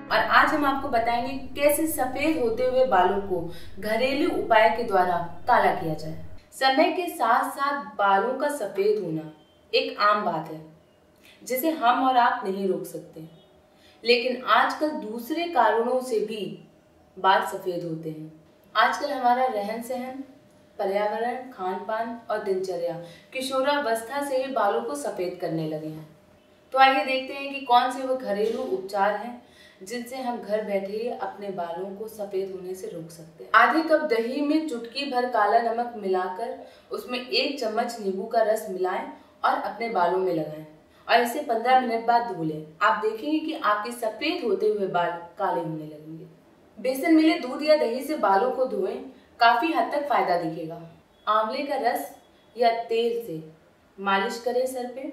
और आज हम आपको बताएंगे कैसे सफेद होते हुए बालों को घरेलू उपाय के द्वारा काला किया जाए। समय के साथ साथ बालों का सफेद होना एक आम बात है जिसे हम और आप नहीं रोक सकते, लेकिन आजकल दूसरे कारणों से भी बाल सफेद होते हैं। आजकल हमारा रहन सहन, पर्यावरण, खान पान और दिनचर्या किशोरावस्था से ही बालों को सफेद करने लगे हैं। तो आइए देखते हैं कि कौन से वो घरेलू उपचार हैं जिनसे हम घर बैठे ही अपने बालों को सफेद होने से रोक सकते हैं। आधे कप दही में चुटकी भर काला नमक मिलाकर उसमें 1 चम्मच नींबू का रस मिलाएं और अपने बालों में लगाएं और इसे 15 मिनट बाद धो लें। आप देखेंगे कि आपके सफेद होते हुए बाल काले होने लगेंगे। बेसन मिले दूध या दही से बालों को धोएं, काफी हद तक फायदा दिखेगा। आंवले का रस या तेल से मालिश करें सर पे,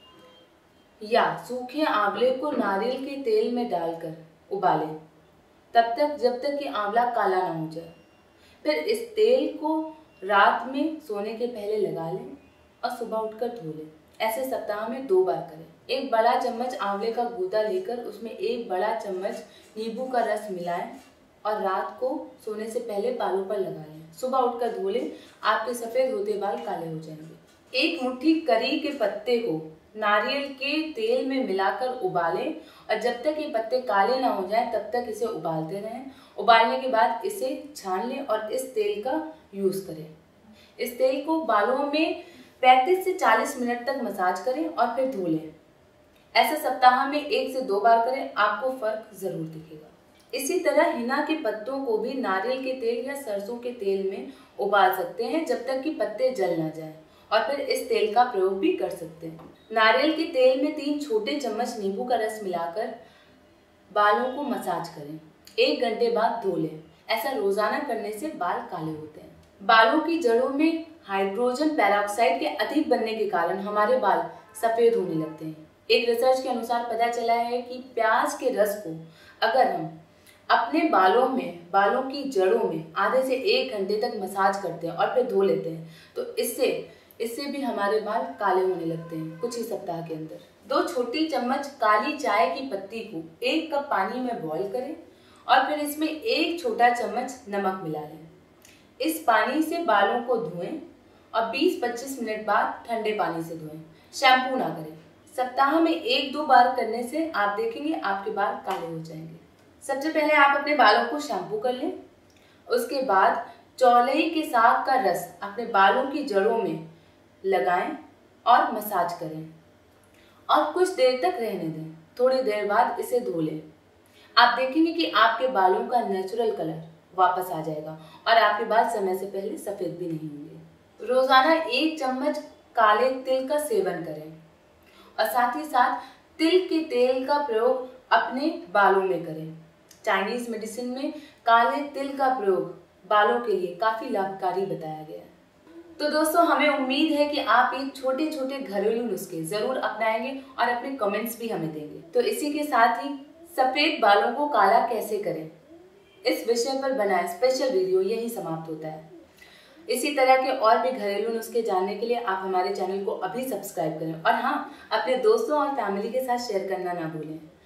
या सूखे आंवले को नारियल के तेल में डालकर उबालें तब तक जब तक कि आंवला काला ना हो जाए। फिर इस तेल को रात में सोने के पहले लगा लें और सुबह उठकर धो लें। ऐसे सप्ताह में 2 बार करें। 1 बड़ा चम्मच आंवले का गूदा लेकर उसमें 1 बड़ा चम्मच नींबू का रस मिलाएं और रात को सोने से पहले बालों पर लगा लें। सुबह उठकर धो लें, आपके सफेद होते बाल काले हो जाएंगे। 1 मुट्ठी करी के पत्ते को नारियल के तेल में मिलाकर उबालें और जब तक ये पत्ते काले ना हो जाएं तब तक इसे उबालते रहें। उबालने के बाद इसे छान लें और इस तेल का यूज करें। इस तेल को बालों में 35 से 40 मिनट तक मसाज करें और फिर धो लें। ऐसा सप्ताह में 1 से 2 बार करें, आपको फर्क जरूर दिखेगा। इसी तरह हिना के पत्तों को भी नारियल के तेल या सरसों के तेल में उबाल सकते हैं जब तक कि पत्ते जल ना जाएं, और फिर इस तेल का प्रयोग भी कर सकते हैं। नारियल के तेल में 3 छोटे चम्मच नींबू का रस मिलाकर बालों को मसाज करें। 1 घंटे बाद धो लें। ऐसा रोजाना करने से बाल काले होते हैं। बालों की जड़ों में हाइड्रोजन पेरोक्साइड के अधिक बनने के कारण हमारे बाल सफेद होने लगते हैं। एक रिसर्च के अनुसार पता चला है कि प्याज के रस को अगर हम अपने बालों की जड़ों में आधे से 1 घंटे तक मसाज करते हैं और फिर धो लेते हैं तो इससे भी हमारे बाल काले होने लगते हैं कुछ ही सप्ताह के अंदर। 2 छोटी चम्मच काली चाय की पत्ती को 1 कप पानी में बॉईल करें और फिर इसमें 1 छोटा चम्मच नमक मिला लें। इस पानी से बालों को धोएं और 20-25 मिनट बाद ठंडे पानी से धोएं। शैम्पू ना करें। सप्ताह में 1-2 बार करने से आप देखेंगे आपके बाल काले हो जाएंगे। सबसे पहले आप अपने बालों को शैम्पू कर लें। उसके बाद चौलाई के साग का रस अपने बालों की जड़ों में लगाएं और मसाज करें और कुछ देर तक रहने दें। थोड़ी देर बाद इसे धो लें। आप देखेंगे कि आपके बालों का नेचुरल कलर वापस आ जाएगा और आपके बाल समय से पहले सफेद भी नहीं होंगे। रोजाना 1 चम्मच काले तिल का सेवन करें और साथ ही साथ तिल के तेल का प्रयोग अपने बालों में करें। चाइनीज मेडिसिन में काले तिल का प्रयोग बालों के लिए काफी लाभकारी बताया गया है। तो दोस्तों, हमें उम्मीद है कि आप ये छोटे छोटे घरेलू नुस्खे जरूर अपनाएंगे और अपने कमेंट्स भी हमें देंगे। तो इसी के साथ ही सफेद बालों को काला कैसे करें इस विषय पर बनाया स्पेशल वीडियो यही समाप्त होता है। इसी तरह के और भी घरेलू नुस्खे जानने के लिए आप हमारे चैनल को अभी सब्सक्राइब करें और हाँ, अपने दोस्तों और फैमिली के साथ शेयर करना ना भूलें।